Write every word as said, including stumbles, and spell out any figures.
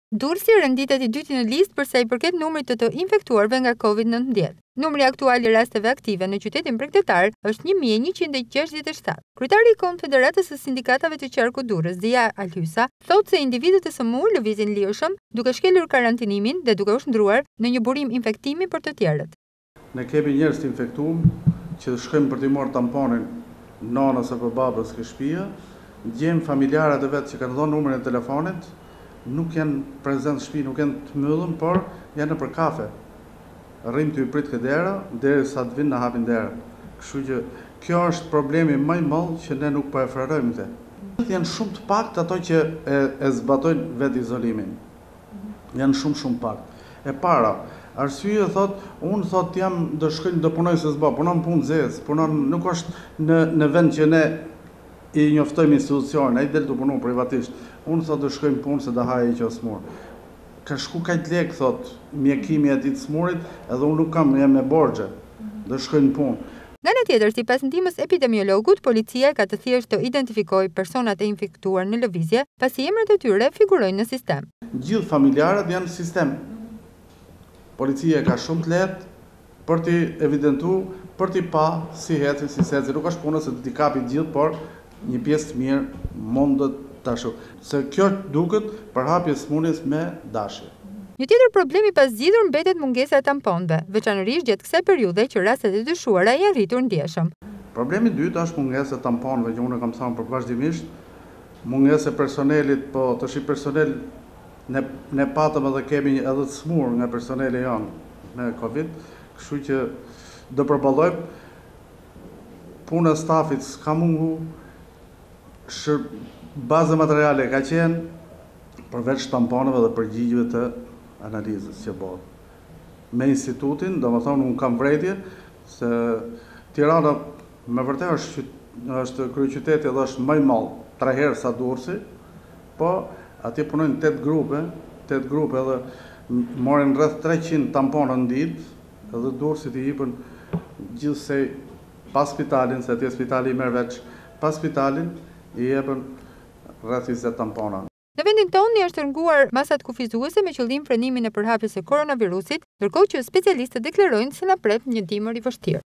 Durrësi renditet i dyti në listë për sa i përket numrit të të infektuarve nga COVID nëntëmbëdhjetë. Numri aktual i rasteve aktive në qytetin bregdetar është një mijë e njëqind e gjashtëdhjetë e shtatë. Kryetari i Konfederatës së Sindikatave të Qarkut Durrës, Alhysa, thotë se individët e sëmur lëvizin lirshëm, duke shkelur karantinimin dhe duke u shndruar në një burim infektimi për të tjerët. Ne kemi njerëz të infektuar që shkojmë për të marrë tamponin nanës apo babës ke shtëpia, gjejmë familjarët e vet që kanë dhënë numrin e telefonit, nuk janë prezent në shtëpi, nuk janë të mbyllur, por janë nëpër kafe. Rrim të i prit këtë dera, derisa të vinë na hapin derën. Kështu që kjo është problemi më i madh që ne nuk po e frarojmë këtë. Janë shumë të paktë ato që e, e zbatojnë vetë izolimin. Janë shumë shumë pak. E para, arsye thot, unë thot jam do shkoj do punoj se s'bë, punon punë zez, punon nuk është në në vend që ne i njoftojmë institucionin, ai del të punu privatisht. Unë thot do shkojmë punë se do haj që smur. Ka shku kaq lek thot mjekimi aty të smurit, edhe unë nuk kam, jam me borxhe. Do shkojnë punë. Nga ana tjetër, sipas ndihmës epidemiologut, policia ka të thjeshtë të identifikojë personat e infektuar në lëvizje, pasi emrat e tyre figurojnë në sistem. Gjithë familjarët janë në sistem. Policia ka shumë të lehtë për t'i evidentuar, për t'i pa si heci, si seci. Nuk është puna se t'i kapi gjithë, por një pjesë të mirë mundet tashu. Se kjo duket përhapje sëmundjes me dashje. Një tjetër problem i pasgjidhur mbetet mungesa e tamponëve, veçanërisht gjatë kësaj periudhe që rastet e dyshuara janë rritur ndjeshëm. Problemi i dytë është mungesa e tamponëve, që unë kam thënë për vazhdimisht, mungesa e personelit, po tash i personel ne ne patëm edhe kemi edhe të smur nga personeli janë me Covid, kështu që do përballojmë puna e stafit s'ka mungu, shër baza materiale ka qenë përveç tamponëve dhe përgjigjeve të analizës që bëhet. Me institutin, do më thonë, unë kam vrejtje, se Tirana me vërtet është, është kryeqyteti dhe është më i madh, tre herë sa Durrësi, po atje punojnë tetë grupe, tetë grupe dhe morin rreth treqind tampona në ditë, edhe Durrësit i jepën gjithsej pas spitalin, se atje spitali i merr veç pas spitalin, i jepën rreth njëzet tampona. Në vendin tonë janë shtrënguar masat kufizuese me qëllim frenimin e përhapjes së koronavirusit, ndërkohë që specialistët deklarojnë se na pret një dimër i vështirë.